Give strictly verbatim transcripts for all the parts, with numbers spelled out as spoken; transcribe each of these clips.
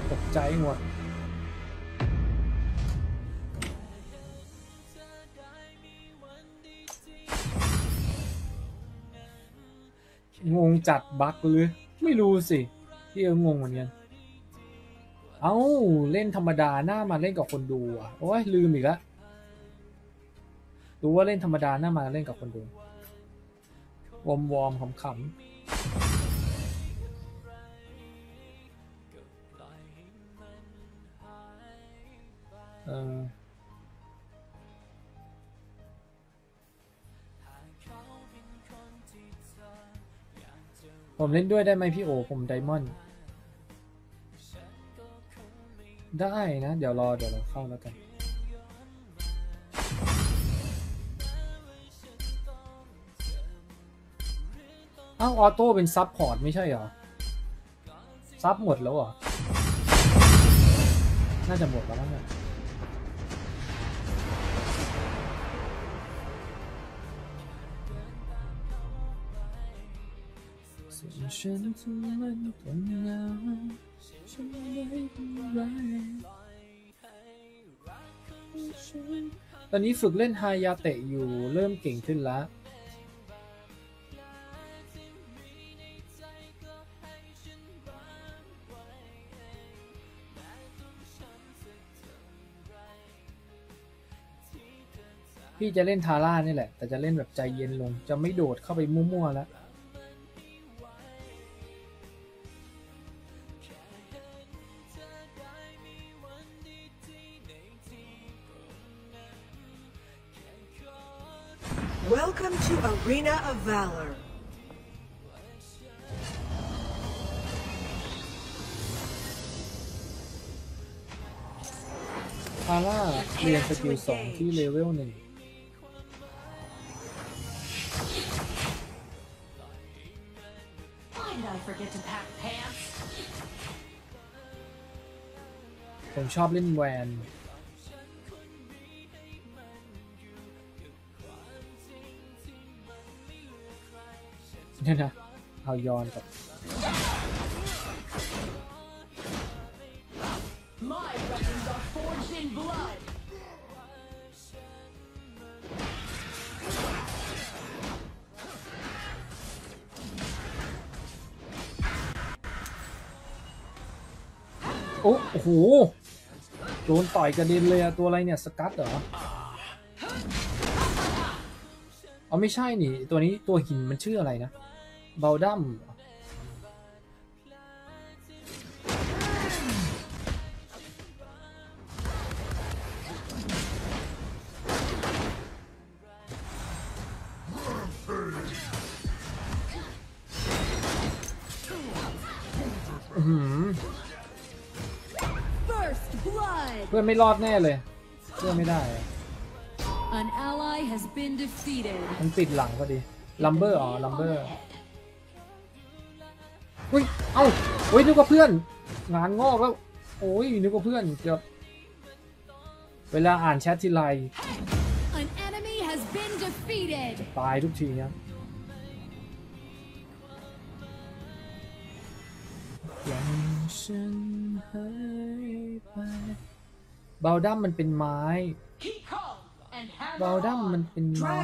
ตกใจหมดงงจัดบั๊กหรือไม่รู้สิที่เอองงเหมือนกันเอ้าเล่นธรรมดาหน้ามาเล่นกับคนดูอ่ะโอ้ยลืมอีกแล้วรู้ว่าเล่นธรรมดาหน้ามาเล่นกับคนดูวอมวอมขำขำเออผมเล่นด้วยได้ไหมพี่โอผมไดมอนด์ได้นะเดี๋ยวรอเดี๋ยวเราเข้าแล้วกันอ้าวออโต้เป็นซับพอร์ตไม่ใช่เหรอซับหมดแล้วเหรอน่าจะหมดแล้วมั้งเนี่ยฉันจะมันต้องเหงาฉันไม่เป็นไรตอนนี้ฝึกเล่นฮายาเตะอยู่เริ่มเก่งขึ้นแล้วพี่จะเล่นทาร่านี่แหละแต่จะเล่นแบบใจเย็นลงจะไม่โดดเข้าไปมั่วๆแล้ว Welcome to Arena of Valor. ทาร่าเรียนสกิลสองที่เลเวลหนึ่งผมชอบเล่นแวนเนี่ยนะเอายอนกับโอ้โหโดนต่อยกระเด็นเลยอะตัวอะไรเนี่ยสกัดเหรอเอาไม่ใช่นี่ตัวนี้ตัวหินมันชื่ออะไรนะเบลดัมเพื่อนไม่รอดแน่เลยเพื่อนไม่ได้มันปิดหลังพอดีลัมเบอร์อ๋อลัมเบอร์อุ้ยเอ้าโอ้ยนึกว่าเพื่อนงานงอกแล้วโอ้ยนึกว่าเพื่อนเกือบเวลาอ่านแชททีไรตายทุกทีเนี่ยยังฉันหายไปเบลดัมมันเป็นไม้เบลดัมมันเป็นไม้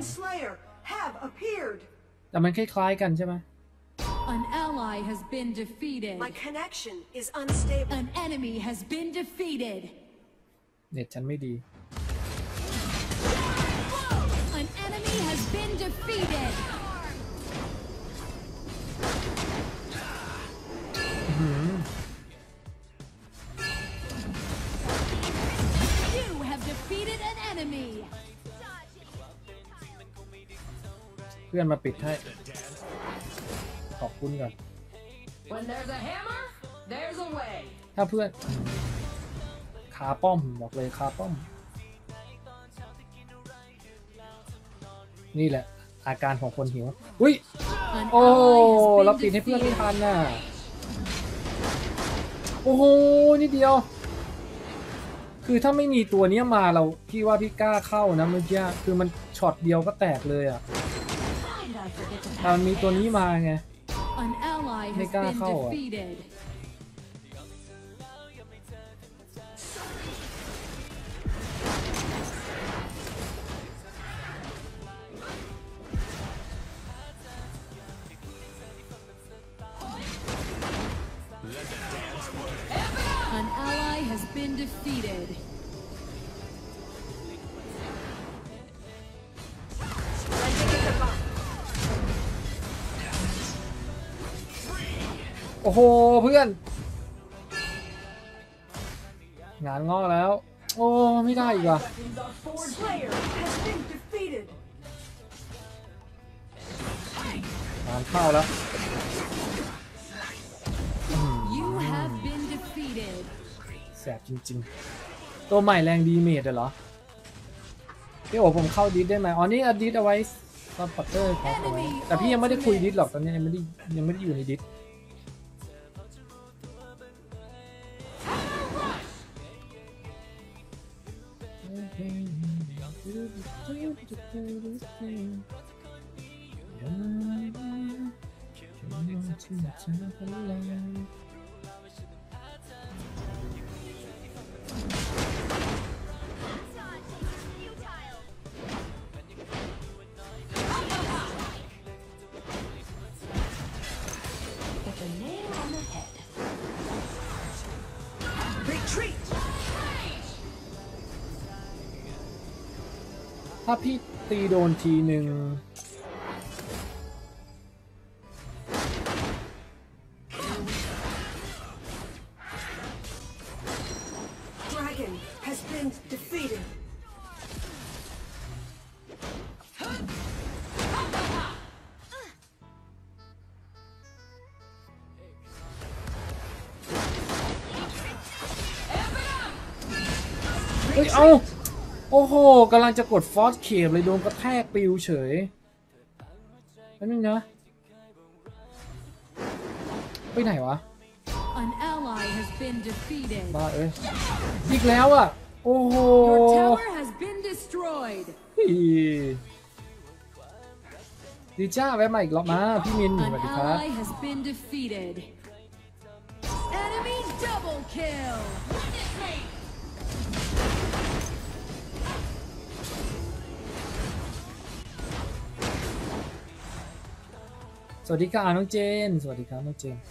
แต่มันคล้ายๆกันใช่ไหม An ally has been defeated. My connection is unstable. An enemy has been defeated. เน็ตฉันไม่ดี An enemy has been defeated. You have defeated an enemy. เพื่อนมาปิดให้ขอบคุณก่อนถ้าเพื่อนคาป้อมบอกเลยคาป้อมนี่แหละอาการของคนหิวอุ้ยโอ้เราปิดให้เพื่อนไม่ทันน่ะโอ้โหนิดเดียวคือถ้าไม่มีตัวนี้มาเราพี่ว่าพี่กล้าเข้านะเมื่อกี้คือมันช็อตเดียวก็แตกเลยอ่ะแต่มันมีตัวนี้มาไงไม่กล้าเข้าอ่ะ An ally has been defeated. โอ้โหเพื่อนงานงอกแล้วโอ้ไม่ได้อีกว่ะ Slayer has been defeated. งานเข้าแล้ว You have been defeated. แสบจริงๆตัวใหม่แรงดีเมจเหรอพี่โอผมเข้าดิสได้ไหมอ๋อนี่อดิสเอาไว้ซัพพอร์เตอร์ครับเอาไว้แต่พี่ยังไม่ได้คุยดิสหรอกตอนนี้ยังไม่ได้ยังไม่ได้อยู่ในดิสถ้าพี่ตีโดนทีหนึ่ง Dragon has been defeated. เฮ้ยเอาโอ้โหกำลังจะกดฟอสเคปเลยโดนกระแทกปิวเฉยแล้วนึงนะไปไหนวะ An ally has been defeated. บ้าเอ้ยอีกแล้วอ่ะโอ้โห Your tower has been destroyed. ดีจ้าแวะมาอีกรอบมาพี่มินส An วัสดีครับ ally has been defeated. Enemy double kill. สวัสดีค่ะน้องเจนสวัสดีครับน้องเจน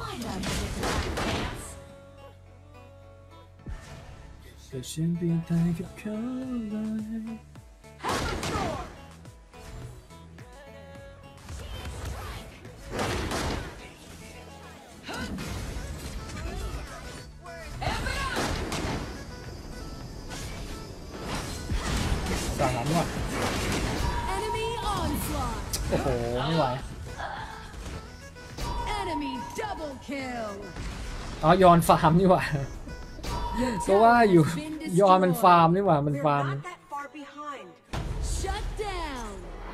ก็ฉันเปลี่ยนใจกับเขาเลยสามว่ะ Enemy onslaught. โอ้โหไม่ไหว Enemy double kill. อ๋อยอนฟาร์มนี่หว่าเพราะว่าอยู่ยอนมันฟาร์มนี่หว่ามัน We're ฟาร์ม not that far behind. Shut down.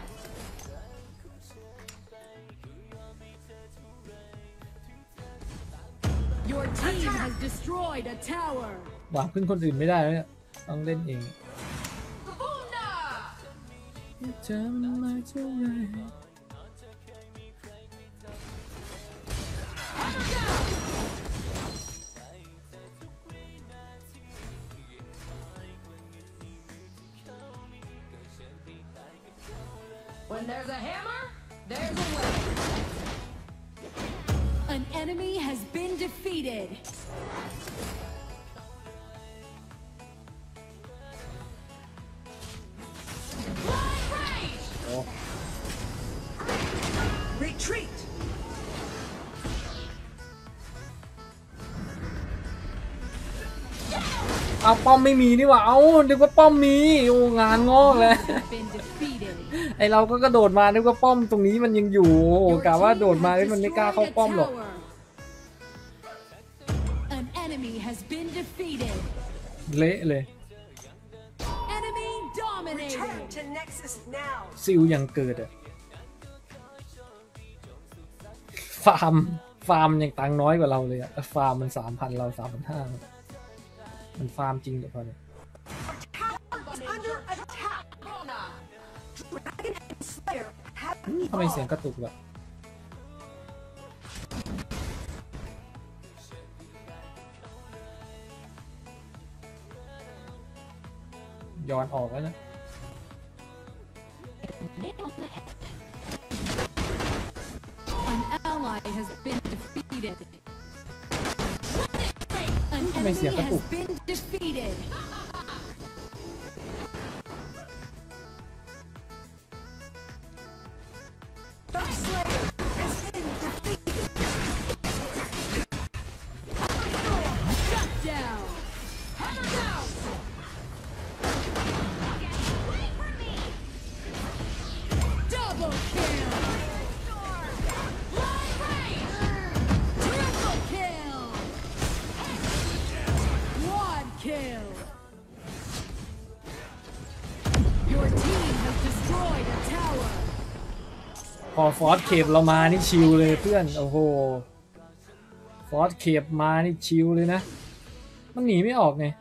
Your team has destroyed a tower. หวังพึ่งคนอื่นไม่ได้แล้วเนี่ยต้องเล่นเองจะมาเท่าไร When there's a hammer, there's a way. An enemy has been defeated. โอ้ Retreat. เอาป้อมไม่มีนี่หว่าเอานึกว่าป้อมมีโอ้งานงอกเลย Been defeated. ไอเราก็กระโดดมานึกว่าป้อมตรงนี้มันยังอยู่โอ้กะว่าโดดมาแล้วมันไม่กล้าเข้าป้อมหรอก An enemy has been defeated. เละเลย Enemy Return dominated. to Nexus now. ซิลยังเกิดอะฟาร์มฟาร์มยังตังค์น้อยกว่าเราเลยอะฟาร์มมันสามพันเราสามพันห้ามันฟาร์มจริงเดี๋ยวพอเนี่ย Under attack. Dragon and Slayer have ทำไมเสียงกระตุกแบบย้อนออกแล้วนะ An ally has been defeated. ไมเสียงกระตุก been defeated. Dark Slayer has been defeated. Shut down. Hammer down. Double kill. Triple kill. Quad kill. Your team has destroyed a tower. พอฟอสเคปเรามานี่ชิลเลยเพื่อนโอ้โหฟอสเคปมานี่ชิลเลยนะมันหนีไม่ออกไง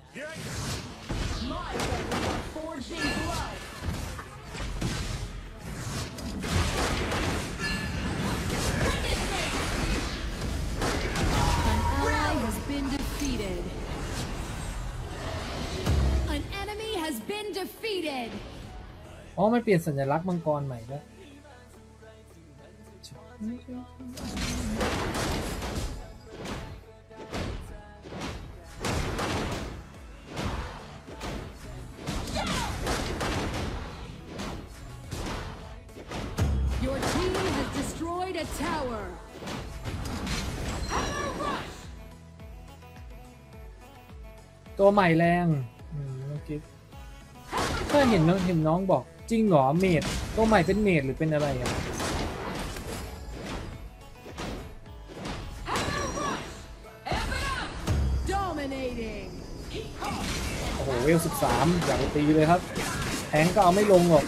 An ally has been defeated. An enemy has been defeated. อ๋อมันเปลี่ยนสัญลักษณ์มังกรใหม่แล้ว Your team has destroyed a tower. ตัวใหม่แรงอืมโอเคถ้าเห็นน้องเห็นน้องบอกจริงเหรอเมดตัวใหม่เป็นเมดหรือเป็นอะไรอ่ะ Dominating. โอ้โหเวลสิบสามอยากไปตีเลยครับแทงก็เอาไม่ลงหรอก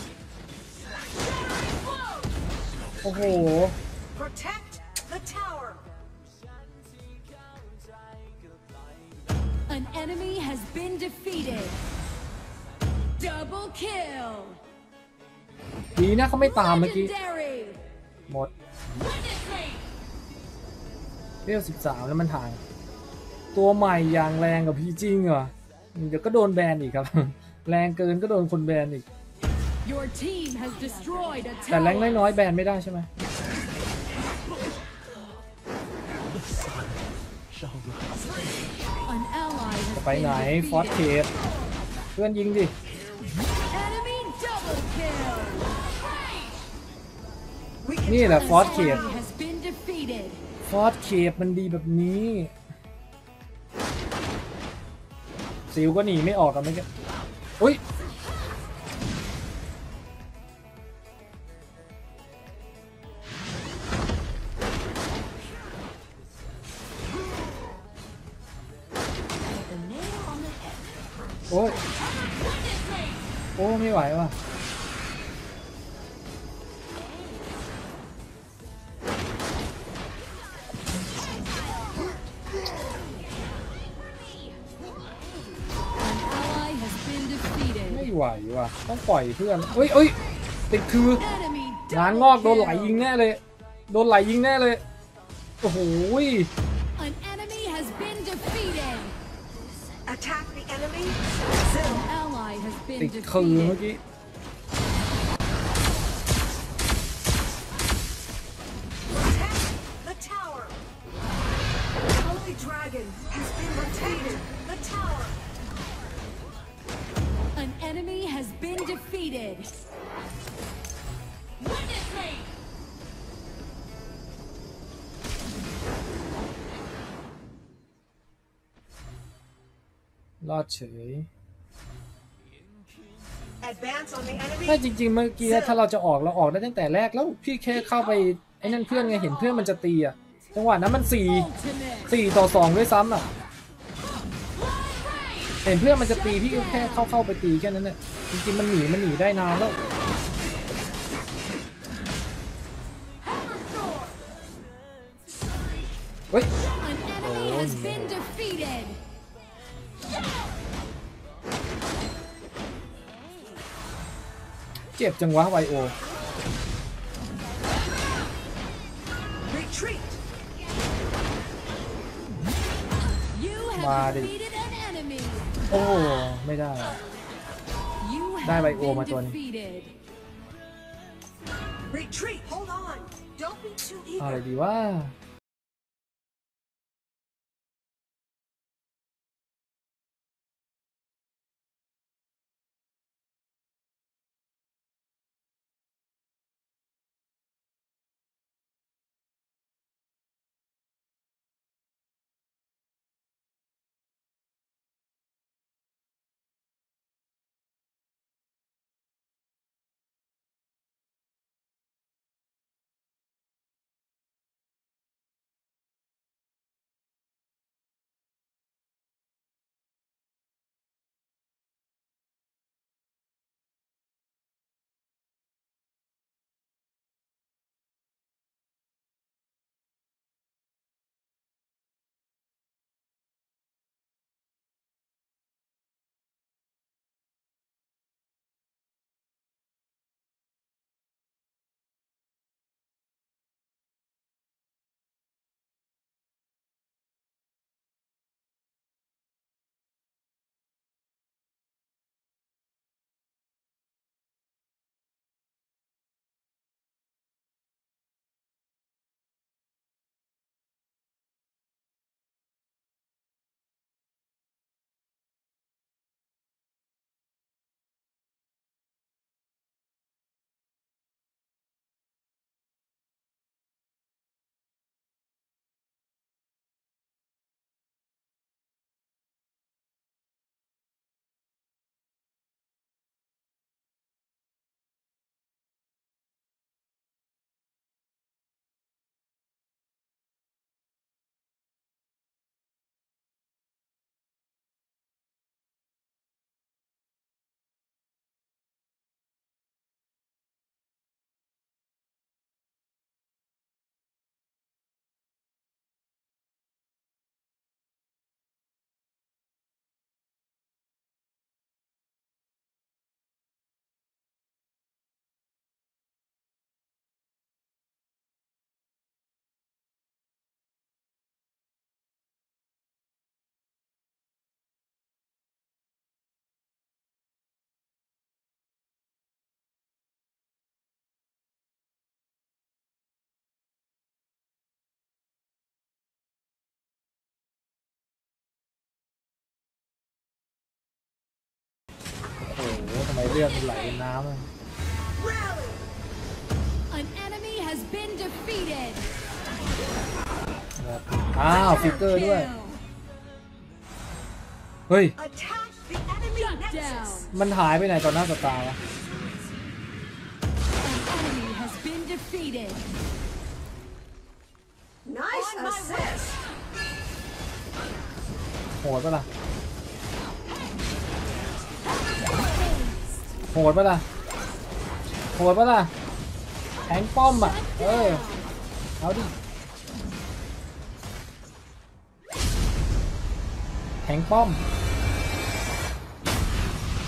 โอ้โห Protect the tower. An enemy has been defeated. Double kill. ดีนะเขาไม่ตามเมื่อกี้ Legendary. หมดเวลสิบสามแล้วมันห่างตัวใหม่อย่างแรงกับพี่จริงเหรอเดี๋ยวก็โดนแบนอีกครับ แรงเกินก็โดนคนแบนอีก Your team has destroyed a แต่แรง tower. น้อยๆแบนไม่ได้ใช่ไหม An ally has ไปไหน been ฟอสเค defeated. ปเพื่อนยิงดิ Enemy double kill. We can นี่แหละ An ฟอสเคป enemy has been defeated. ฟอสเคปมันดีแบบนี้ซิลก็หนีไม่ออกกันไม่แก่อุ้ยโอ้ยโอ้ไม่ไหวว่ะไม่ไหวว่ะต้องปล่อยเพื่อนเอ้ยเอ้ยติดคือ Enemy งาน double งอกโดนไหล kill. ยิงแน่เลยโดนไหลยิงแน่เลยโอ้โห An enemy has been defeated. attack the enemy. An ally has ติ been ดคือเมื่อ defeated. กี้ Protect the tower. Holy Dragon has been defeated. The tower. An enemy has been defeated. รอดเฉย Advance on the enemy. ไม่จริงๆเมื่อกี้ถ้าเราจะออกเราออกได้ตั้งแต่แรกแล้วพี่แค่เข้าไปไอ้นั่นเพื่อนไงเห็นเพื่อนมันจะตีอ่ะจังหวะนั้นมันสี่ Ultimate. สี่ต่อสองด้วยซ้ำอ่ะเห็นเพื่อนมันจะตีพี่ก็แค่เข้าเข้าไปตีแค่นั้นแหละจริงๆมันหนีมันหนีได้นานแล้วเฮ้ย An enemy has been defeated. เจ็บจังวะไวโอ Retreat. You have Mari. defeated an enemy. โอ้ไม่ได้ You ได้ have ไวโอมาตัว been นี้ defeated. Retreat. Hold on. Don't be too อะไร eager. ดีว่าลือดมันไหลเป็นน้ำอะ Rally. An enemy has been defeated. แบบอ้าวฟิกเกอร์ด้วย Kill. เฮ้ย Attack the enemy Shut nexus. down. มันหายไปไหนต่อหน้าต่อตาวะ An enemy has been defeated. Nice assist. โหดปะล่ะโหดปะล่ะโหดปะล่ะแทงป้อมอ่ะเออเอาดิแทงป้อม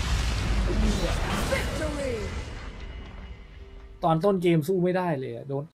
Victory. ตอนต้นเกมสู้ไม่ได้เลยอะโดน